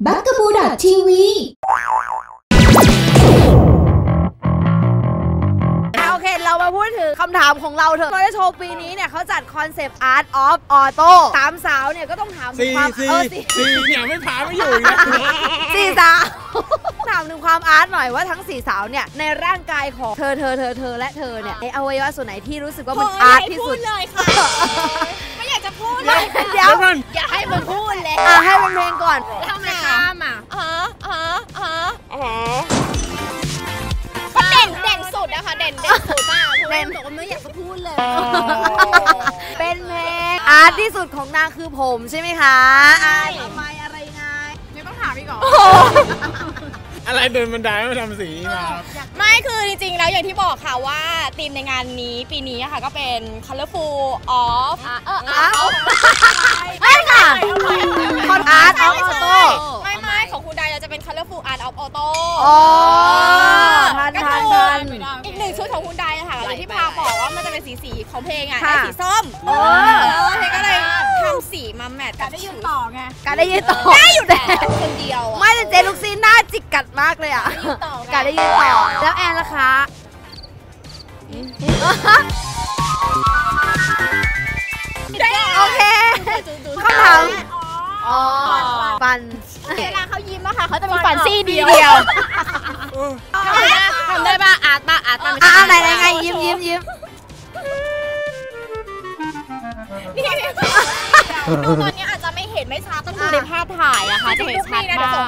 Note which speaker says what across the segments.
Speaker 1: bugaboo.tv
Speaker 2: โอเคเรามาพูดถึงคำถามของเราเถอะมอเตอร์โชว์ปีนี้เนี่ยเขาจัดคอนเซปต์ Art of Auto สามสาวเนี่ยก็ต้องถามถึงความ
Speaker 3: สี่เนี่ยไม่พาไม่อยู่นะ
Speaker 2: สี่สาวถามถึงความอาร์ตหน่อยว่าทั้งสี่สาวเนี่ยในร่างกายของเธอและเธอเนี่ยในอวัยวะส่วนไหนที่รู้สึกว่ามันอาร์ตที่สุด
Speaker 4: เลยค่ะไม่อยากจะพูดเลย
Speaker 2: เดี๋ยว
Speaker 4: อย่าให้มันพูดเลย
Speaker 2: ให้มันเพลงก่อน
Speaker 4: ทำไมข้ามอ่ะก็เด่นสุดนะคะเด่นสุดอ่ะเด่นบอกว่าไม่อยากจะพูดเลย
Speaker 2: เป็นเพลงอาร์ตที่สุดของนางคือผมใช่ไหมคะทำไมอะไรไง
Speaker 4: ไม่ต้องถามอีกหรอ
Speaker 3: อะไรเดินบันไดไม่ทำสีมา
Speaker 4: ไม่คือจริงๆแล้วอย่างที่บอกค่ะว่าธีมในงานนี้ปีนี้ค่ะก็เป็น Colorful of
Speaker 2: ไม่ค่ะคอนอาร์ตออฟออโต้
Speaker 4: ไม่ของคุณใดเราจะเป็น Colorful Art of Auto
Speaker 2: ทัน
Speaker 4: อีกหนึ่งชุดของคุณใดนะคะอย่างที่พาบอกว่ามันจะเป็นสีของเพลงอ่ะสีส้มเพลงก็เลยทำสีมาแมทกับได้ยืนต่อไง
Speaker 2: การได้ยืนต่อ
Speaker 4: ได้อยู่แต่คนเดียว
Speaker 2: ไม่แต่เจลูกซีหน้าจิกกัดมากเลยอ่ะการได้ยืนต่อแล้วแอนล่ะคะโอเคคำถามฟัน
Speaker 4: เวลาเขายิ้มอะค่ะเขาจะมีฟันซี่เดียวทำได้ป่ะอาร์ต
Speaker 2: อะไรไงยิ้ม
Speaker 4: ตอนนี้อาจจะไม่เห็นไม่ชัดต้องดูในภาพถ่ายอะค่ะจะเห็นชัดมาก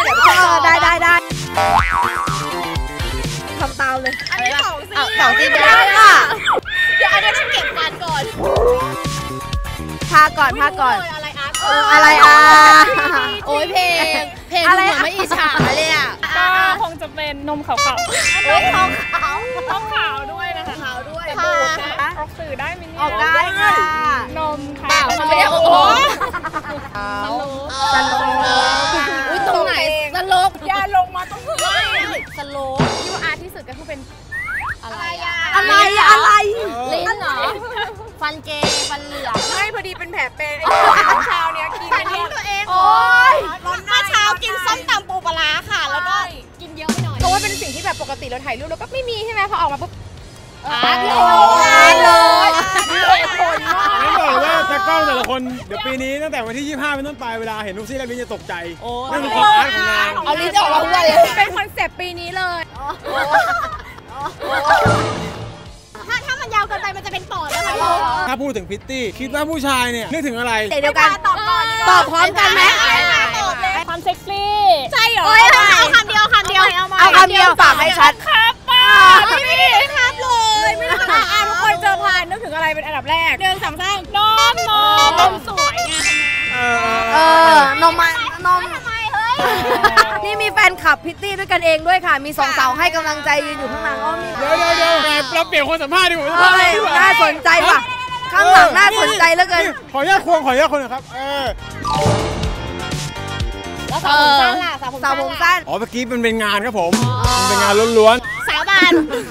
Speaker 2: ทำตามเลย
Speaker 4: อันนี้สอง
Speaker 2: ซี่ได้ค่ะ
Speaker 4: เดี๋ยวอันนี้ต้องเก็บฟันก่อน
Speaker 2: พาก่อน
Speaker 4: อะไร
Speaker 2: โอ้ยเพลง
Speaker 4: อะไรเหมือนไม่อิจฉาเลยอ่ะ
Speaker 5: ก็คงจะเป็นนมขาวๆต้องขาวด้วยนะคะ
Speaker 2: ขาวด้วย
Speaker 5: ออกสื่อได้ไหมเนี่ย
Speaker 2: ออกได้ค่ะ
Speaker 5: นมค่ะ
Speaker 4: ไม่ได้โอ้โห
Speaker 2: สโล
Speaker 4: อุ้ยตรงไหนสโลก
Speaker 5: อย่าลงมาตรงนี้
Speaker 4: สโลก
Speaker 5: ที่ว่าอาร์ตที่สุดก็คือเป็น
Speaker 2: อะไร
Speaker 4: ลิ้นเหรอฟันเกย์ฟันเหลือง
Speaker 5: ไม่พอดีเป็นแผลเป็นเช้าเนี้ยกิน
Speaker 4: ลิ้นตัวเอง
Speaker 2: โอ๊ย
Speaker 4: เมื่อเช้ากินส้มตำปูปลาค่ะแล้วก็กินเยอะไปหน่อยเพราะว่าเป็นสิ่งที่แบบปกติเราถ่ายรูปแล้วก็ไม่มีใช่ไหมพอออกมาปุ๊บ
Speaker 2: เลย
Speaker 3: ผลมากไม่บอกว่าตากล้องแต่ละคนเดี๋ยวปีนี้ตั้งแต่วันที่25เป็นต้นไปเวลาเห็นลูกซี่และลิ้นจะตกใจนั่นคือความอาร์ตของนาง
Speaker 4: เอาลิ้นจะออกมาด้วย
Speaker 5: เป็นคอนเซปต์ปีนี้เลย
Speaker 4: ถ้ามันยาวเกินไปมันจะเป็นปอดแล้วค่ะ
Speaker 3: ถ้าพูดถึงพิตตี้คิดว่าผู้ชายเนี่ยนึกถึงอะไร
Speaker 2: เดี๋ยวกันตอบพร้อมกันไหม
Speaker 5: ความเซ็กซี่
Speaker 4: ใช่เหรอเอาคำเดียว
Speaker 2: เอาคำเดียวฝากให้ชัด
Speaker 5: ครับป้า
Speaker 4: ไม่ได้ครับเลยไม่ได้ทุกคนเจอผ่านนึกถึงอะไรเป็นอันดับแรกเดินสามสร้าง
Speaker 5: นมสวยไง
Speaker 2: นมนี่มีแฟนคลับพิตตี้ด้วยกันเองด้วยค่ะมีสองสาวให้กำลังใจยืนอยู่ข้างหลัง
Speaker 3: เดี๋ยวเราเปลี่ยนคนสัมภาษณ์ดีกว่า
Speaker 2: น่าสนใจว่ะข้างหลังน่าสนใจเหลือเกิน
Speaker 3: ขออนุญาตคนนะครับ
Speaker 4: แล้วสาวผมสั้นล่ะ
Speaker 2: สาวผมสั้น
Speaker 3: เมื่อกี้เป็นงานครับผมเป็นงานล้วน
Speaker 4: ๆสาวบาน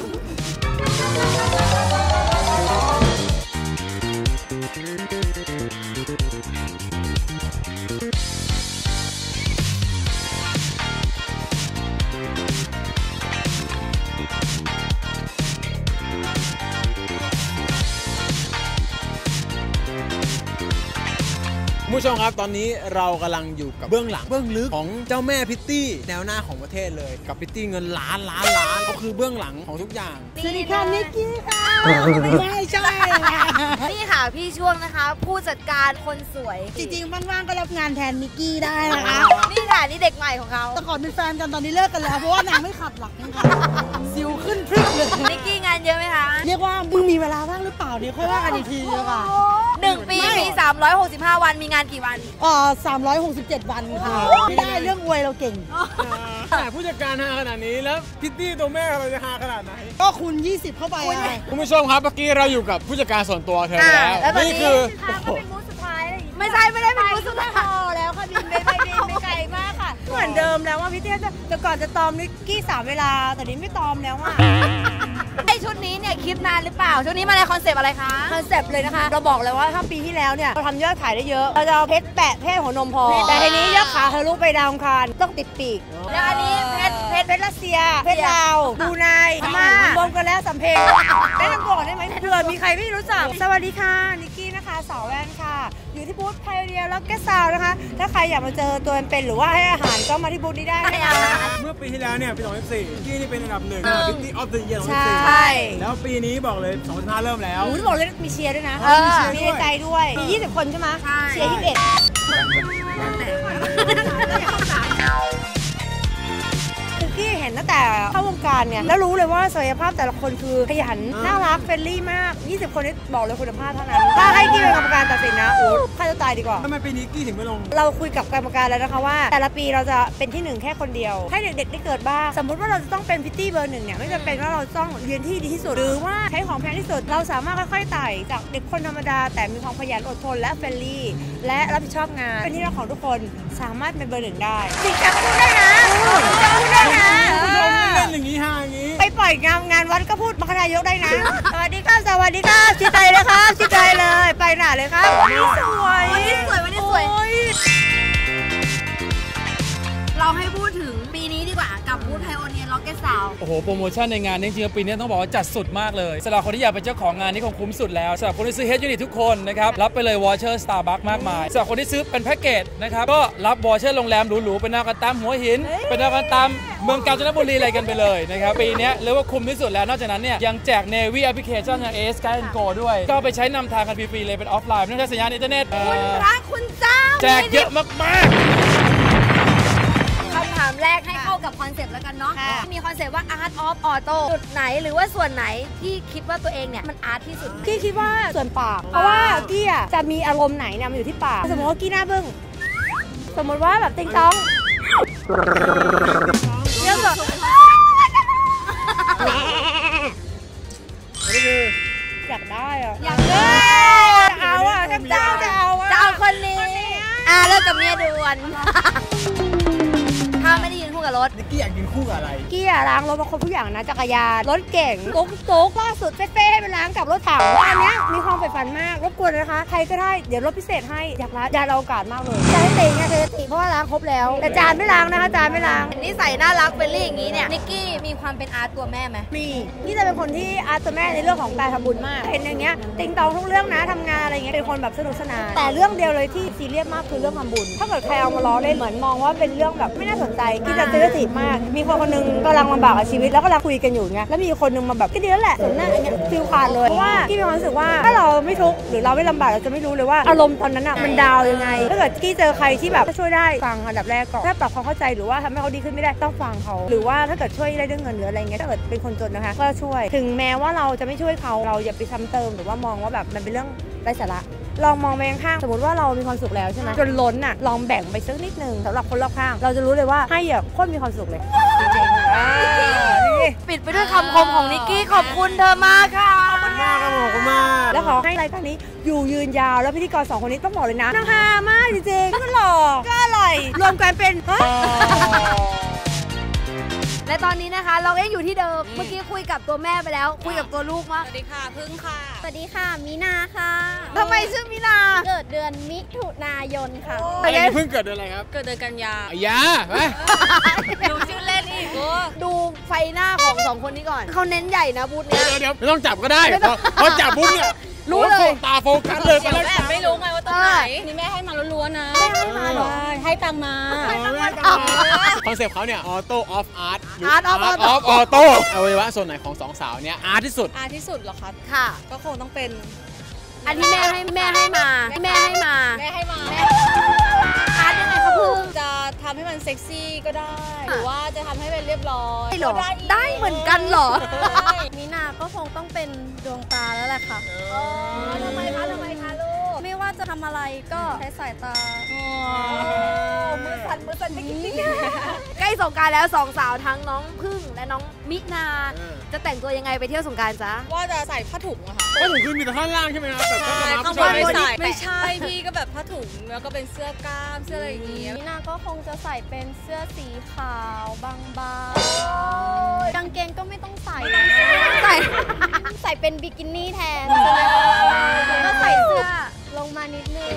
Speaker 3: ผู้ชมครับตอนนี้เรากำลังอยู่กับเบื้องหลังเบื้องลึกของเจ้าแม่พิตตี้แนวหน้าของประเทศเลยกับพิตตี้เงินล้านเขาคือเบื้องหลังของทุกอย่าง
Speaker 2: สวัสดีค่ะนิกกี้ค่ะ
Speaker 4: ใช่
Speaker 2: นี่ค่ะพี่ช่วงนะคะผู้จัดการคนสวย
Speaker 6: จริงๆว่างๆก็รับงานแทนนิกกี้ได้นะคะ
Speaker 2: นี่ค่ะนี่เด็กใหม่ของเขา
Speaker 6: แต่ก่อนเป็นแฟนกันตอนนี้เลิกกันแล้วเพราะว่านางไม่ขับหลักนะคะสิวขึ้นพรึกเลย
Speaker 2: นิกกี้งานเยอะไหมคะ
Speaker 6: เรียกว่ามึงมีเวลาว่างหรือเปล่าเนี่ยค่อยว่ากันอีกทีเลยค่ะ
Speaker 2: 1 ปีมี365 วันมีงานกี่วัน
Speaker 6: 367 วันค่ะไม่ได้เรื่องอวยเราเก่ง
Speaker 3: แต่ผู้จัดการฮาขนาดนี้แล้วพิตตี้ตัวแม่เราจะฮาขนาดไหน
Speaker 6: ก็คุณ20เข้าไป
Speaker 3: คุณผู้ชมครับเมื่อกี้เราอยู่กับผู้จัดการส่วนตัวเธอแล้วนี่คือ
Speaker 2: เป็นมูสสุดท้ายไม่ใช่ไม่ได้เป็นมูสสุดท้าย
Speaker 4: แล้วค่ะบินไปไกลมากค่ะ
Speaker 6: เหมือนเดิมแล้วว่าพี่เตี้ยแต่ก่อนจะตอมนิกกี้3 เวลาแต่นี้ไม่ตอมแล้วอ่ะ
Speaker 2: ไอชุดนี้เนี่ยคิดนานหรือเปล่าล่าช่วงนี้มาในคอนเซปต์อะไรคะ
Speaker 6: คอนเซปต์เลยนะคะ เราบอกเลยว่าถ้าปีที่แล้วเนี่ยเราทำยอดขายได้เยอะเราจะเอาเพชรแปะแค่หัวนมพอแต่ทีนี้ยอดขายทะลุไปดาวอังคารต้องติดปีก
Speaker 2: แล้วอันนี้เพชร
Speaker 6: รัสเซียเพชรลาวบรูไนพม่ารวมกันแล้วสำเพ็งได้นำตัวก่อนได้ไหมเผื่อมีใครไม่รู้จักสวัสดีค่ะนิกกี้นะคะสาวแว่นค่ะอยู่ที่บูธไพโอเนียร์แล้วก็ซาวนะคะถ้าใครอยากมาเจอตัวเป็นหรือว่าให้อาหารก็มาที่บูธนี้ได้นะคะ
Speaker 3: เมื่อปีที่แล้วเนี่ยปี2014ที่นี่เป็นอันดับ1 Beauty of the Year
Speaker 6: ใช่
Speaker 3: 2014แล้วปีนี้บอกเลย2015เริ่มแล้ว
Speaker 6: หนูจะบอกเลยมีเชียร์ด้วยนะ มีในใจด้วยมี20 คนใช่ไหมเชียร์คุกกี้เห็นตั้งแต่เข้าวงการเนี่ยแล้วรู้เลยว่าศักยภาพแต่ละคนคือขยันน่ารักเฟรนลี่มาก20 คนนี้บอกเลยคุณภาพเท่านั้นถ้าให้กี้เป็นกรรมการตัดสินนะโอ้ฆ่าตัวตายดีกว่า
Speaker 3: ทำไมปีนี้กี้ถึงไม่ลง
Speaker 6: เราคุยกับกรรมการแล้วนะคะว่าแต่ละปีเราจะเป็นที่1แค่คนเดียวให้เด็กๆได้เกิดบ้างสมมติว่าเราจะต้องเป็นพิตตี้เบอร์1เนี่ยไม่จำเป็นว่าเราต้องเรียนที่ดีที่สุดหรือว่าใช้ของแพงที่สุดเราสามารถค่อยๆไต่จากเด็กคนธรรมดาแต่มีความขยันอดทนและเฟรนลี่และรับผิดชอบงานเป็นที่รักของทุกคนสามารถเป็นเบอร์1ได้จริงจังพูดได้นะพูดได้นะ
Speaker 3: เล่นอย่างนี้ห่างอย่างนี้
Speaker 6: ไปปล่อยงานวัดก็พูดมรรคนายกได้นะ สวัสดีครับสวัสดีครับชิดใจเลยครับชิดใจเลยไปหนาเลยครับวันนี้สวยวันนี้สวย
Speaker 2: เราให้พูดถึงปีนี้ดีกว่ากับบูธไพโอเนียร์ล็อกเก็ตซาว
Speaker 1: โอ้โหโปรโมชั่นในงานนี้จริงๆปีนี้ต้องบอกว่าจัดสุดมากเลยสำหรับคนที่อยากเป็นเจ้าของงานนี้คงคุ้มสุดแล้วสำหรับคนที่ซื้อ Head Unit ทุกคนนะครับรับไปเลยวอเชอร์ Starbucks มากมายสำหรับคนที่ซื้อเป็นแพ็กเกจนะครับก็รับวอเชอร์โรงแรมหรูๆเป็นแนวกันตามหัวหินเป็นแนวกันตามเมืองกาญจนบุรีอะไรกันไปเลยนะครับปีนี้เรียกว่าคุ้มที่สุดแล้วนอกจากนั้นเนี่ยยังแจก Navy Application อย่าง AS Sky Go ด้วยก็ไปใช้นำทางกันฟรีๆเลยเป็นออฟไลน์ไม่ต้องใช้สัญญาณอินเทอร์เน็ต
Speaker 2: คุณพระคุณเจ้า
Speaker 1: แจกเยอะมากๆ
Speaker 2: คำถามแรกให้เข้ากับคอนเซปต์แล้วกันเนาะมีคอนเซปต์ว่า Art of Auto จุดไหนหรือว่าส่วนไหนที่คิดว่าตัวเองเนี่ยมันอาร์ตที่สุด
Speaker 6: กี้คิดว่าส่วนปากเพราะว่ากี้อ่ะจะมีอารมณ์ไหนเนี่ยมันอยู่ที่ปากสมมติว่ากี้หน้าบึ้งสมมติว่าแบบติ๊งต้องเรื่องแบบ
Speaker 3: นี่คือ
Speaker 6: อยากได้อ่ะ
Speaker 2: อยากได้
Speaker 6: จะเอาอ่ะจะเอา
Speaker 2: คนนี้เลิกกับเมียด่วนถ้าไม่ได้ยืนคู่กับรถ
Speaker 3: นิกกี้อยากยืนคู่กับอะไร
Speaker 6: กี้อ่ะล้างรถมาครบทุกอย่างนะจักรยานรถเก่งตุ๊กล่าสุดเฟ่ให้ไปล้างกับรถถังอันเนี้ยมีความใฝ่ฝันมากรบกวนนะคะใครก็ได้เดี๋ยวรถพิเศษให้อยากล้างอยากเอาโอกาสมากเลยจะให้เตะไงจะติเพราะว่าล้างครบแล้วแต่จานไม่ล้างนะคะจานไม่ล้าง
Speaker 2: นิสัยน่ารักเฟรนลี่อย่างนี้เนี่ยนิกกี้มีความเป็นอาร์ตตัวแม่ไหม
Speaker 6: มีกี้จะเป็นคนที่อาร์ตตัวแม่ในเรื่องของการทำบุญมากเห็นอย่างเงี้ยติงตองทุกเรื่องนะทำงานอะไรเงี้ยเป็นคนแบบสนุกสนานแต่เรื่องเดียวเลยที่ซีเรียสมากคือเรื่องทำบุญถ้าเกิดใครเอามาล้อเล่นเหมือนมองว่าเป็นเรื่องแบบไม่น่าสนใจกี้จะเซนซิทีฟมากมีคนนึงกำลังลำบากกับชีวิตแล้วก็ลังคุยกันอยู่เงี้ยแล้วมีคนนึงมาแบบก็ดีแล้วแหละสนหน้าอย่างเงี้ยฟิลขาดเลยเพราะว่ากี้มีความรู้สึกว่าถ้าเราไม่ทุกข์หรือเราไม่ลำบากเราจะไม่รู้เลยว่าอารมณ์ตอนนั้นอ่ะมันดาวยังไงถ้าเกิดกี้เจอใครที่แบบช่วยได้ฟังอันดับแรกก่อนถ้าปรับความเข้าใจหรือว่าทำให้เขาดีขึ้นไม่ได้ต้องฟังเขาหรือว่าถ้าเกิดช่วยได้เรื่องเงินหรืออะไรเงี้ยถ้าเกิดเป็นคนจนนะคะก็ช่วยถึงแม้ว่าเราจะไม่ช่วยเขาเราอย่าไปซ้ำเติมหรือว่ามองว่าแบบมันเป็นเรื่องไร้สาระลองมองไปข้างๆสมมติว่าเรามีความสุขแล้วใช่ไหมจนล้นอ่ะลองแบ่งไปสักนิดนึงสำหรับคนรอบข้างเราจะรู้เลยว่าให้อย่างโคตรมีความสุขเลยจริงๆ
Speaker 2: ปิดไปด้วยคำคมของนิกกี้ขอบคุณเธอมากค่ะ
Speaker 3: ขอบคุณมากครับผมขอบคุณมาก
Speaker 6: แล้วขอให้รายการนี้อยู่ยืนยาวแล้วพิธีกร2คนนี้ต้องบอกเลยนะนางฮามากจริงๆก็หล่อก็อร่อยรวมกันเป็น
Speaker 2: และตอนนี้นะคะเราเองอยู่ที่เดิมเมื่อกี้คุยกับตัวแม่ไปแล้วคุยกับตัวลูกมาก
Speaker 4: สวัสดีค่ะพึ่งค่ะ
Speaker 7: สวัสดีค่ะมีนาค่ะ
Speaker 2: ทำไมชื่อมินา
Speaker 7: เกิดเดือนมิถุนายนค่ะ
Speaker 3: อะไรนี่เพิ่งเกิดเดือนอะไรครับ
Speaker 4: เกิดเดือนกันยา
Speaker 3: อายาไป
Speaker 4: ดูชื่อเล่นอีก
Speaker 2: ดูไฟหน้าของสองคนนี้ก่อนเขาเน้นใหญ่นะบูธเนี้ย
Speaker 3: เดี๋ยวไม่ต้องจับก็ได้เพราะจับปุ๊บเนี่ย
Speaker 2: รู้เลย
Speaker 3: โฟตาโฟกัสเลยไปแล้ว
Speaker 4: แบบไม่รู้ไงว่าตรงไหนนี่แม่ให้มาล้วนๆนะให้มาหรอให้ตังมา
Speaker 3: คอนเซปต์เขาเนี่ยออโต้ออฟอาร์ต
Speaker 2: Art of Auto
Speaker 3: ออโต้อวัยวะส่วนไหนของสองสาวเนี่ยอาร์ตที่สุด
Speaker 4: อาที่สุดเหรอคะ
Speaker 2: ค่ะ
Speaker 4: ก็คงต้องเป็น
Speaker 2: อันที่แม่ให้มา
Speaker 4: แม่ให้มา
Speaker 2: อาร์ตยังไงคะพึ่ง
Speaker 4: จะทำให้มันเซ็กซี่ก็ได้ หรือว่าจะทำให้มันเรียบร้อย
Speaker 2: หรอได้เหมือนกันเหรอ
Speaker 7: มีนาก็คงต้องเป็นดวงตาแล้วแหละค่ะ
Speaker 2: ทำไมคะลูก
Speaker 7: ไม่ว่าจะทำอะไรก็ใช้สายตา
Speaker 2: มือสั่นจริงๆใกล้สงกรานต์แล้วสองสาวทั้งน้องพึ่งและและน้องมินาจะแต่งตัวยังไงไปเที่ยวสงกรานต์จ๊ะ
Speaker 4: ว่าจะใส่ผ้าถุงอะค่ะ
Speaker 3: ก็ผมคือมีแต่ท่อนล่างใช่ไหมครับแบบ
Speaker 4: ใช่
Speaker 3: ข้า
Speaker 4: ข้าง ง
Speaker 3: บบ น
Speaker 4: น
Speaker 3: ไม่
Speaker 4: ไม่
Speaker 3: ใส่
Speaker 4: ใส่ไม่ใช่พี่ก็แบบผ้าถุงแล้วก็เป็นเสื้อกล้ามเสื้ออะไรอย่างเงี้ย
Speaker 7: นี่นาก็คงจะใส่เป็นเสื้อสีขาวบางๆกางเกงก็ไม่ต้องใส่ใส่เป็นบิกินี่แทนใช่ไหมแล้วก็ใส่เสื้อลงมานิดนึง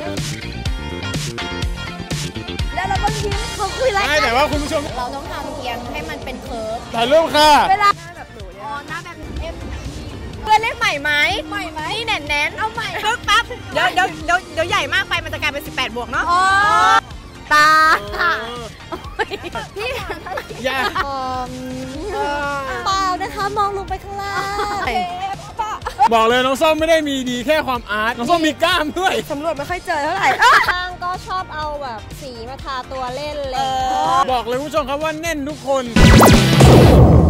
Speaker 2: แล้วเราก็ยิ้มเขาคุยอะไร
Speaker 3: ไม่แต่ว่าคุณผู้ชม
Speaker 7: เราต้องทำเอียงให้มันเป็นเคิร์ฟ
Speaker 3: ถ่ายรูปค่ะ
Speaker 2: เวลาแบบหนูเนี่ยหน้าแบบเอ็ม
Speaker 4: เพื่อนเล่นใหม่ไหมนี่แน่นๆเอาใหม่ปึ๊บปั๊บเดี๋ยวใหญ่มากไปมันจะกลายเป็น18 บวกเนาะ
Speaker 2: ตา
Speaker 3: พี่อย่า
Speaker 7: เปล่านะคะมองลงไปข้างล่าง
Speaker 3: บอกเลยน้องส้มไม่ได้มีดีแค่ความอาร์ตน้องส้มมีกล้ามด้วย
Speaker 6: สำรวจไม่ค่อยเจอเท่าไหร่
Speaker 7: ข้างก็ชอบเอาแบบสีมาทาตัวเล่นเลย
Speaker 3: บอกเลยคุณผู้ชมครับว่าแน่นทุกคน